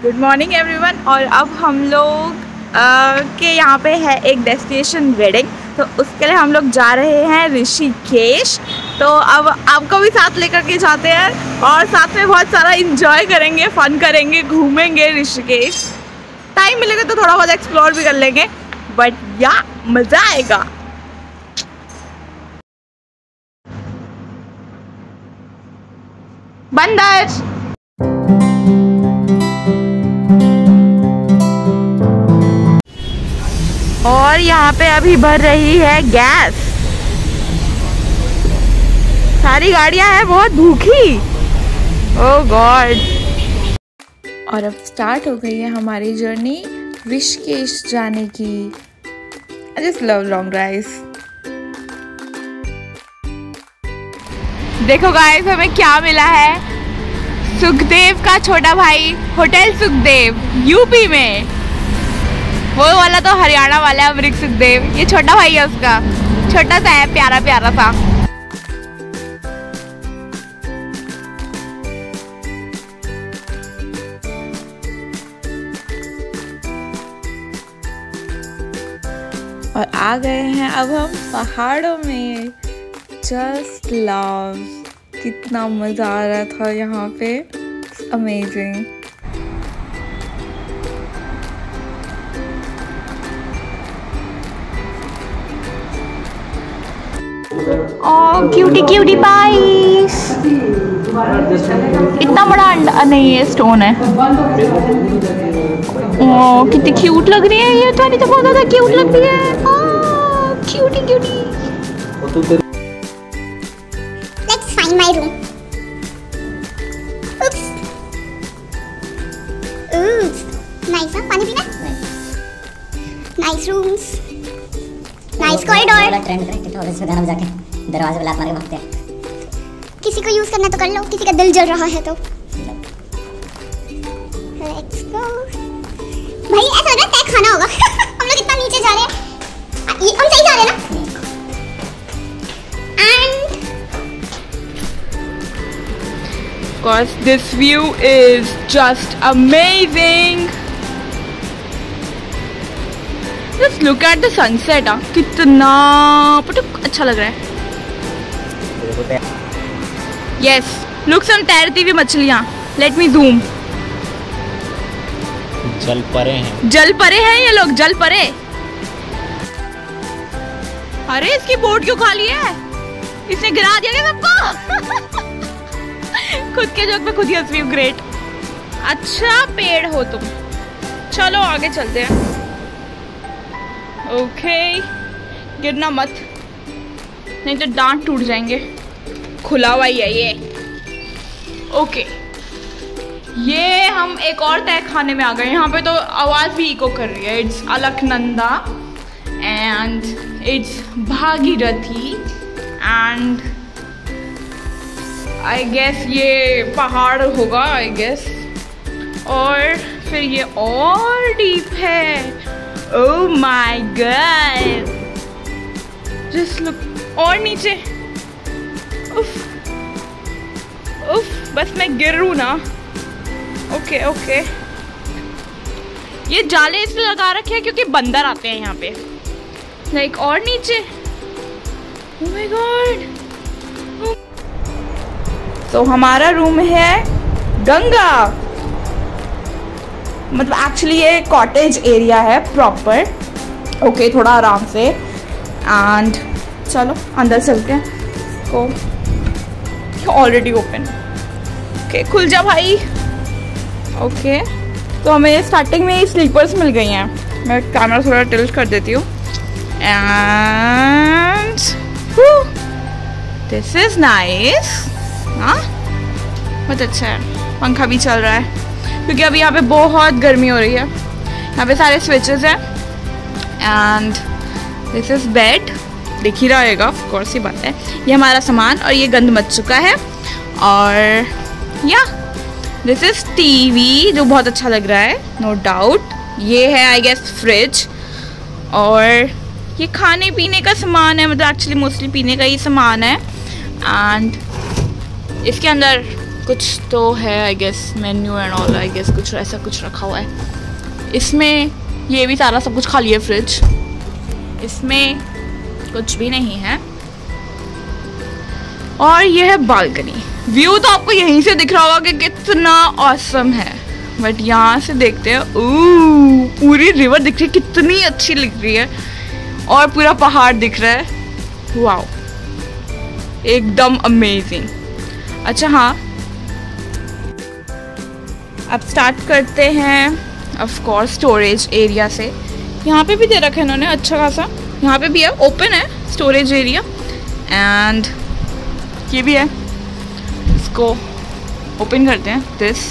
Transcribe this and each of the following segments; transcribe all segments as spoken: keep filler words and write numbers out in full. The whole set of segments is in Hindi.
Good morning everyone. और अब हम लोग के यहाँ पे है एक डेस्टिनेशन वेडिंग, तो उसके लिए हम लोग जा रहे हैं ऋषिकेश। तो अब आपको भी साथ लेकर के जाते हैं और साथ में बहुत सारा इंजॉय करेंगे, फन करेंगे, घूमेंगे ऋषिकेश। टाइम मिलेगा तो थोड़ा बहुत एक्सप्लोर भी कर लेंगे, बट या मज़ा आएगा। बंदर और यहाँ पे अभी भर रही है गैस। सारी गाड़ियाँ हैं बहुत भूखी। Oh god. और अब स्टार्ट हो गई है हमारी जर्नी ऋषिकेश जाने की। I just love long drives. देखो गाइस, हमें क्या मिला है। सुखदेव का छोटा भाई, होटल सुखदेव यूपी में। वो वाला तो हरियाणा वाला है, अमरीक सुखदेव। ये छोटा भाई है उसका, छोटा सा है, प्यारा प्यारा सा। और आ गए हैं अब हम पहाड़ों में। जस्ट लव, कितना मजा आ रहा था यहाँ पे। अमेजिंग। ओह क्यूटी क्यूटी पाइस। इतना बड़ा अंडा नहीं है, स्टोन है। ओह कितनी क्यूट लग रही है ये तो। नहीं तो बहुत ज्यादा क्यूट लग रही है। Oh cutie cutie. Let's find my room. Oops. Oops. Nice ना, पानी पीना? Nice rooms. Nice corridor. Trend करें टिकटॉक पे गाना बजा के दरवाजे पे लात मार के भागते हैं। किसी को यूज करना तो कर लो, किसी का दिल जल रहा है तो। Let's go. भाई ऐसा लग रहा है तय खाना होगा। हम लोग इतना नीचे जा रहे हैं। ये हम सही जा रहे हैं ना? And of course this view is just amazing. Just look at the sunset. हाँ कितना पटक अच्छा लग रहा है। Yes, look some तैरती हुई मछलियाँ। Let me zoom. जल परे हैं। जल परे हैं ये लोग, जल परे। अरे इसकी बोट क्यों खाली है? इसने गिरा दिया क्या सबको? खुद के जोक पे खुद ही हंस रही हूँ। ग्रेट। अच्छा पेड़ हो तुम। चलो आगे चलते हैं। ओके गिरना मत, नहीं तो दांत टूट जाएंगे। खुला हुआ ही है ये। ओके ये हम एक और तय खाने में आ गए। यहाँ पे तो आवाज़ भी इको कर रही है। It's Alaknanda and it's Bhagirathi and I guess ये पहाड़ होगा आई गेस। और फिर ये और डीप है। Oh my God! Just look. और नीचे। उफ उफ, बस मैं गिरूँ ना। Okay okay. ये जाले इसलिए लगा रखे हैं क्योंकि बंदर आते हैं यहाँ पे। लाइक और नीचे। Oh my God! तो हमारा रूम है गंगा। मतलब एक्चुअली ये कॉटेज एरिया है प्रॉपर। ओके थोड़ा आराम से। एंड चलो अंदर चलते हैं। को ऑलरेडी ओपन। ओके खुल जा भाई। ओके तो हमें स्टार्टिंग में ही स्लीपर्स मिल गई हैं। मैं कैमरा थोड़ा टिल्ट कर देती हूँ। And this is nice. हाँ बहुत अच्छा है। पंखा भी चल रहा है क्योंकि अभी यहाँ पे बहुत गर्मी हो रही है। यहाँ पे सारे स्विचेस हैं एंड दिस इज बेड। दिख ही रहेगा ऑफ कोर्स, ये बात है। ये हमारा सामान और ये गंद मच चुका है। और या दिस इज टीवी जो बहुत अच्छा लग रहा है नो डाउट। ये है आई गेस फ्रिज। और ये खाने पीने का सामान है, मतलब एक्चुअली मोस्टली पीने का ही सामान है। एंड इसके अंदर कुछ तो है I guess, menu and all I guess, कुछ ऐसा कुछ रखा हुआ है इसमें। ये भी सारा सब कुछ खाली है फ्रिज, इसमें कुछ भी नहीं है। और ये है बालकनी। व्यू तो आपको यहीं से दिख रहा होगा कि कितना ऑसम है, बट यहाँ से देखते हैं, ओह पूरी रिवर दिख रही है, कितनी अच्छी लग रही है, और पूरा पहाड़ दिख रहा है। वाओ, एकदम अमेजिंग। अच्छा हाँ, अब स्टार्ट करते हैं ऑफ कोर्स स्टोरेज एरिया से। यहाँ पे भी दे रखा है इन्होंने अच्छा खासा, यहाँ पे भी है, ओपन है स्टोरेज एरिया, एंड ये भी है। इसको ओपन करते हैं, this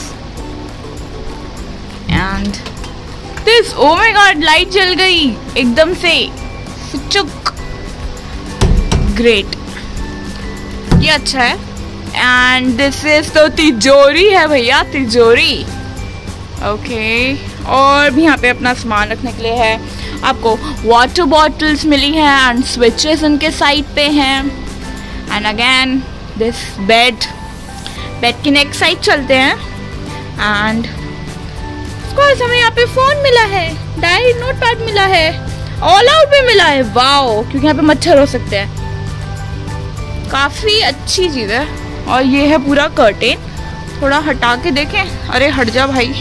and this. Oh my god, light जल गई एकदम से, चुक, ग्रेट, ये अच्छा है। एंड दिस इज तो तिजोरी है भैया, तिजोरी। Okay okay. और भी यहाँ पे अपना सामान रखने के लिए है। आपको वाटर बॉटल्स मिली हैं एंड स्विचेस उनके साइड पे हैं। And again this bed, bed की नेक्स्ट साइड चलते हैं। एंड ऑफकोर्स हमें यहाँ पे फोन मिला है, डायरी नोट पैड मिला है, ऑल आउट भी मिला है। वाओ, क्योंकि यहाँ पे मच्छर हो सकते हैं, काफी अच्छी चीज है। और ये है पूरा कर्टेन, थोड़ा हटा के देखें, अरे हट जा भाई,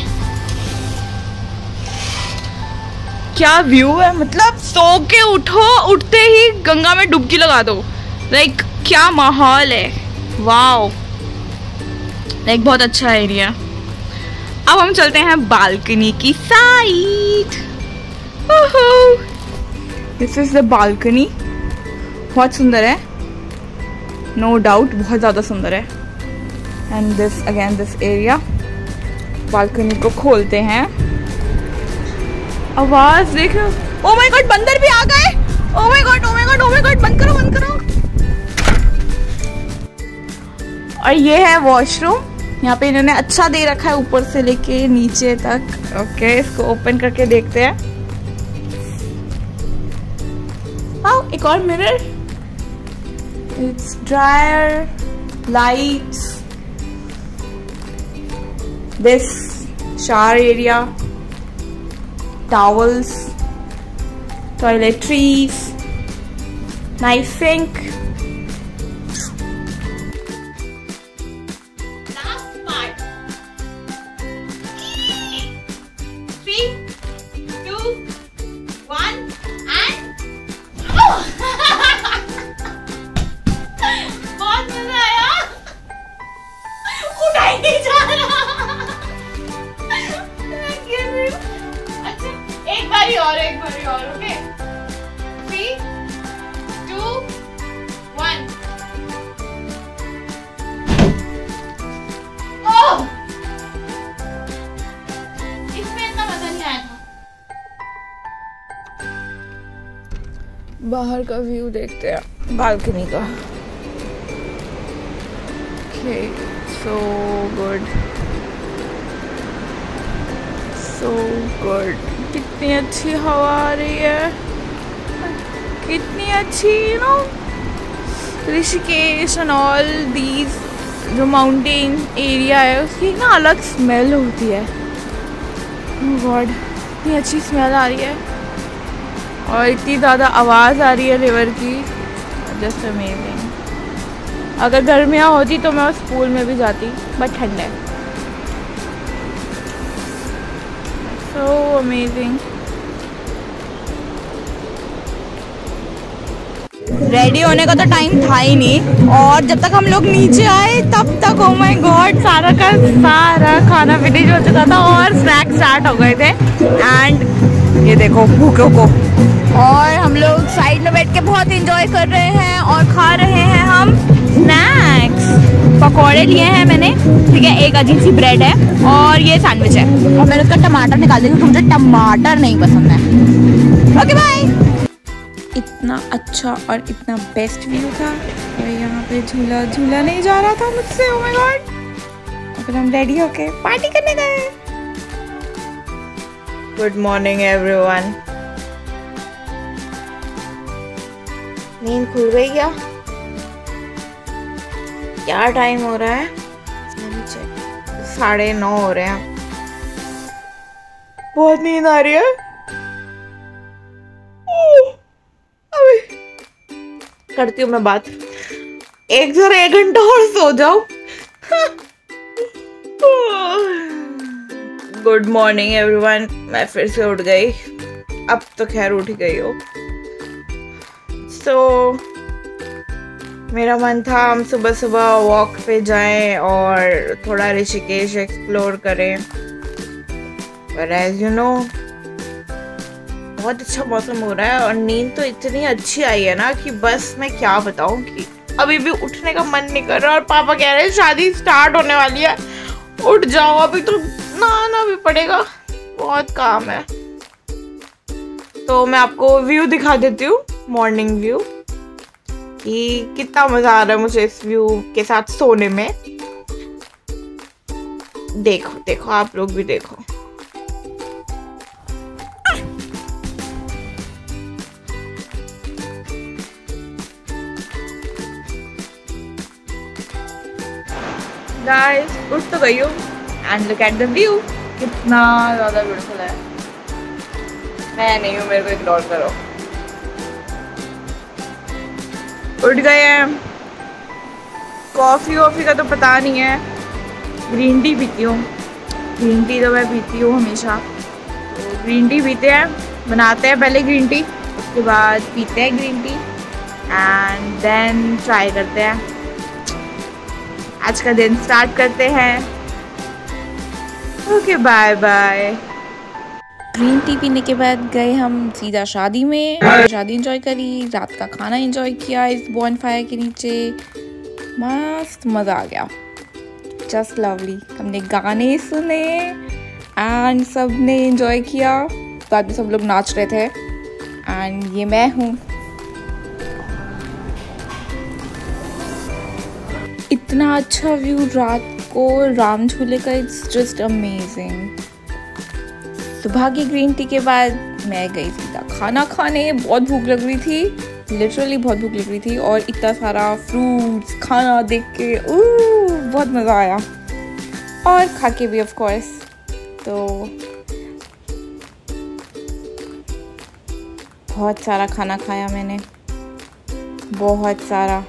क्या व्यू है, मतलब सो के उठो, उठते ही गंगा में डुबकी लगा दो, लाइक क्या माहौल है। वाओ, लाइक बहुत अच्छा एरिया। अब हम चलते हैं बालकनी की side. This is the balcony, बहुत सुंदर है, नो डाउट बहुत ज्यादा सुंदर है। And this again this area, balcony को खोलते हैं, आवाज देखो, ओ माय गॉड बंदर भी आ गए, oh my god oh my god oh my god, बंद करो बंद करो। और ये है वॉशरूम, यहाँ पे इन्होंने अच्छा दे रखा है ऊपर से लेके नीचे तक। ओके, इसको ओपन करके देखते हैं। आओ, एक और mirror, it's dryer, lights, this shower area, towels, toiletries, nice sink. Last part. Three, two, one, and oh! बहुत मजा आया, उठा ही नहीं जा रहा। एक बारी और, एक बारी और, okay, three, two, one. Oh, इसमें इतना मजा नहीं आया था। बाहर का व्यू देखते हैं बालकनी का। Okay, so good, so good. कितनी अच्छी हवा आ रही है, कितनी अच्छी, you know, Rishikesh and all these जो माउंटेन एरिया है उसकी ना अलग स्मेल होती है। ओह गॉड, इतनी अच्छी स्मेल आ रही है और इतनी ज़्यादा आवाज़ आ रही है रिवर की, जस्ट अमेजिंग। अगर गर्मियाँ होती तो मैं उस पूल में भी जाती, बट ठंड है। So amazing. रेडी होने का तो टाइम था ही नहीं, और जब तक हम लोग नीचे आए तब तक oh my God सारा का सारा खाना फिनिश हो चुका था और स्नैक्स स्टार्ट हो गए थे। एंड ये देखो भूखों को, और हम लोग साइड में बैठ के बहुत एंजॉय कर रहे हैं और खा रहे हैं हम स्नैक्स। पकौड़े लिए हैं मैंने, ठीक है, एक अजीब सी ब्रेड है और ये सैंडविच है, और मैंने उसका टमाटर निकाल दिया क्योंकि मुझे टमाटर नहीं पसंद है। Okay bye. इतना अच्छा और इतना बेस्ट व्यू था, और यहाँ पे झूला झूला नहीं जा रहा था मुझसे, ओह माय गॉड। फिर हम रेडी होके पार्टी करने गए। Good morning everyone. नींद खुल गई क्या? क्या टाइम हो रहा है? साढ़े नौ हो रहे हैं। बहुत नींद आ रही है। अभी करती हूँ मैं बात। एक जरा एक घंटा और सो जाओ। Good morning everyone. मैं फिर से उठ गई। अब तो खैर उठ गई हो। सो so, मेरा मन था हम सुबह सुबह वॉक पे जाएं और थोड़ा ऋषिकेश एक्सप्लोर करें, पर एज यू नो बहुत अच्छा मौसम हो रहा है और नींद तो इतनी अच्छी आई है ना कि बस मैं क्या बताऊं कि अभी भी उठने का मन नहीं कर रहा। और पापा कह रहे हैं शादी स्टार्ट होने वाली है, उठ जाओ, अभी तो नहाना भी पड़ेगा, बहुत काम है। तो मैं आपको व्यू दिखा देती हूँ, मॉर्निंग व्यू, कि कितना मजा आ रहा है मुझे इस व्यू के साथ सोने में। देखो देखो आप लोग भी देखो। गाइस उठ तो गई हूँ and look at the view, कितना ज्यादा ब्यूटीफुल है। मैं नहीं हूँ, मेरे को इग्नोर करो। उठ गए हैं। कॉफी वॉफी का तो पता नहीं है, ग्रीन टी पीती हूँ। ग्रीन टी तो मैं पीती हूँ हमेशा। तो ग्रीन टी पीते हैं, बनाते हैं पहले ग्रीन टी, उसके बाद पीते हैं green tea and then try करते हैं। आज का दिन स्टार्ट करते हैं। Okay bye bye. Green tea पीने के बाद गए हम सीधा शादी में। शादी एंजॉय करी, रात का खाना एंजॉय किया इस बॉनफायर के नीचे। मस्त मज़ा आ गया, जस्ट लवली। हमने गाने सुने एंड सब ने एंजॉय किया। बाद में सब लोग नाच रहे थे एंड ये मैं हूँ। इतना अच्छा व्यू रात को राम झूले का, इट्स जस्ट अमेजिंग। सुबह की ग्रीन टी के बाद मैं गई सीधा खाना खाने। बहुत भूख लग रही थी, लिटरली बहुत भूख लग रही थी, और इतना सारा फ्रूट्स खाना देख के ओह बहुत मज़ा आया, और खा के भी ऑफ कोर्स। तो बहुत सारा खाना खाया मैंने, बहुत सारा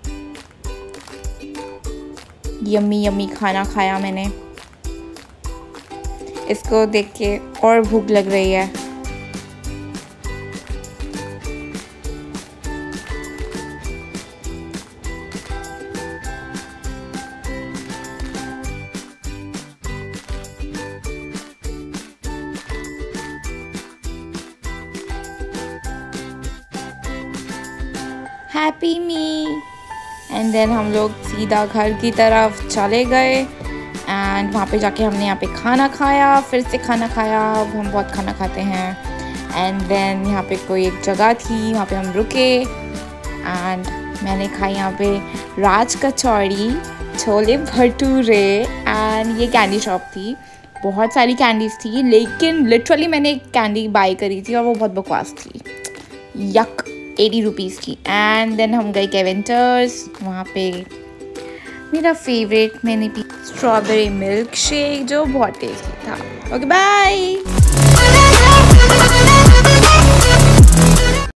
यम्मी यम्मी खाना खाया मैंने। इसको देख के और भूख लग रही है। Happy me. एंड देन हम लोग सीधा घर की तरफ चले गए एंड वहाँ पे जाके हमने यहाँ पे खाना खाया, फिर से खाना खाया। अब हम बहुत खाना खाते हैं। एंड देन यहाँ पे कोई एक जगह थी, वहाँ पे हम रुके एंड मैंने खाई यहाँ पे राज कचौड़ी, छोले भटूरे एंड ये कैंडी शॉप थी। बहुत सारी कैंडीज़ थी, लेकिन लिटरली मैंने एक कैंडी बाई करी थी और वो बहुत बकवास थी, यक, एटी रुपीज़ की। एंड देन हम गए केवेंटर्स, वहाँ पे मेरा फेवरेट मैंने पी स्ट्रॉबेरी मिल्क शेक, जो बहुत टेस्टी था। Okay bye.